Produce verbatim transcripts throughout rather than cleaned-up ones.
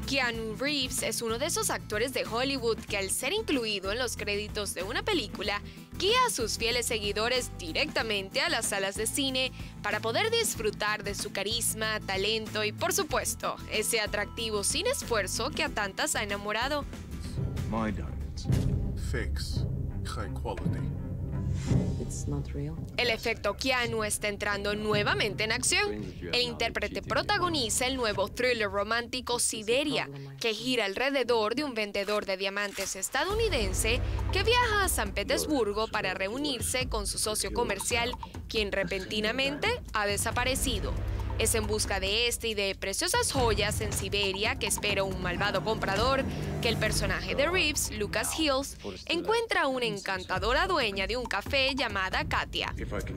Keanu Reeves es uno de esos actores de Hollywood que, al ser incluido en los créditos de una película, guía a sus fieles seguidores directamente a las salas de cine para poder disfrutar de su carisma, talento y, por supuesto, ese atractivo sin esfuerzo que a tantas ha enamorado. My diamonds. Fakes. High quality. It's not real. El efecto Keanu está entrando nuevamente en acción. El intérprete protagoniza el nuevo thriller romántico Siberia, que gira alrededor de un vendedor de diamantes estadounidense que viaja a San Petersburgo para reunirse con su socio comercial, quien repentinamente ha desaparecido. Es en busca de este y de preciosas joyas en Siberia que espera un malvado comprador que el personaje de Reeves, Lucas Hills, encuentra a una encantadora dueña de un café llamada Katia.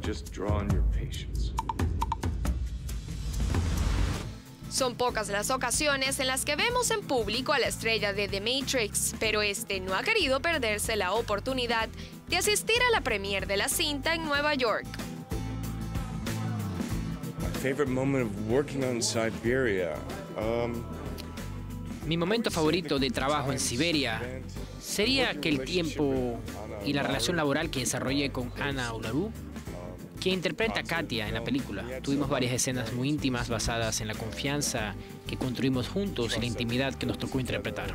Son pocas las ocasiones en las que vemos en público a la estrella de The Matrix, pero este no ha querido perderse la oportunidad de asistir a la premiere de la cinta en Nueva York. Favorite moment of working on Siberia. Um, Mi momento favorito de trabajo en Siberia sería aquel tiempo y la relación laboral que desarrollé con Anna Ularu, que interpreta a Katia en la película. Tuvimos varias escenas muy íntimas basadas en la confianza que construimos juntos y la intimidad que nos tocó interpretar.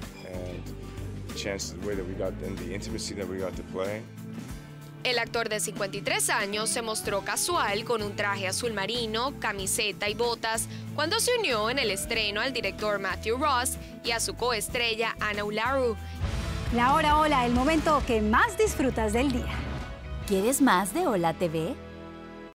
El actor de cincuenta y tres años se mostró casual con un traje azul marino, camiseta y botas cuando se unió en el estreno al director Matthew Ross y a su coestrella Anna Ularu. La hora Hola, el momento que más disfrutas del día. ¿Quieres más de Hola T V?